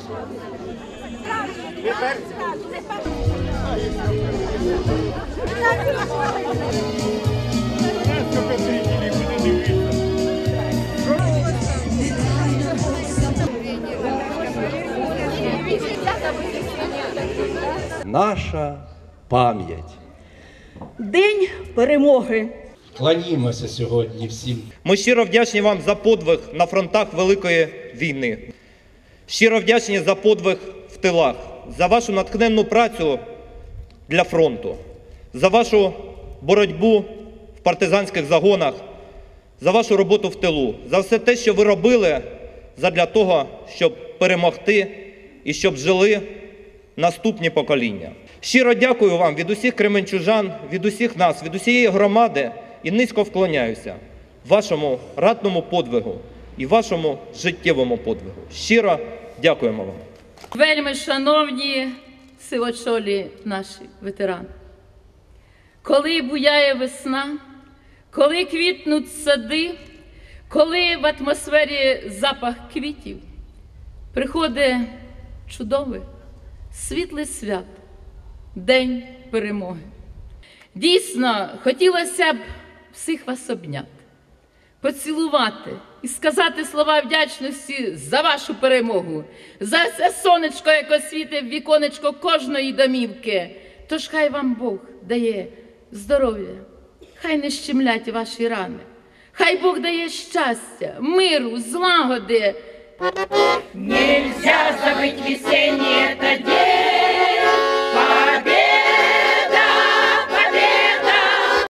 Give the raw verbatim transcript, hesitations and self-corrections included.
Наша пам'ять. День перемоги. Кланімося сьогодні всім. Ми щиро вдячні вам за подвиг на фронтах Великої війни. Щиро вдячні за подвиг в тилах, за вашу натхненну працю для фронту, за вашу боротьбу в партизанських загонах, за вашу роботу в тилу, за все те, що ви робили задля того, щоб перемогти і щоб жили наступні покоління. Щиро дякую вам від усіх кременчужан, від усіх нас, від усієї громади і низько вклоняюся вашому ратному подвигу і вашому життєвому подвигу. Щиро дякуємо вам. Вельми шановні сивочолі наші ветерани, коли буяє весна, коли квітнуть сади, коли в атмосфері запах квітів, приходить чудове, світле свято, День перемоги. Дійсно, хотілося б всіх вас обняти, поцілувати і сказати слова вдячності за вашу перемогу, за це сонечко, яке світить в віконечко кожної домівки. Тож хай вам Бог дає здоров'я, хай не щемлять ваші рани, хай Бог дає щастя, миру, злагоди. Нельзя забыть весенний этот день.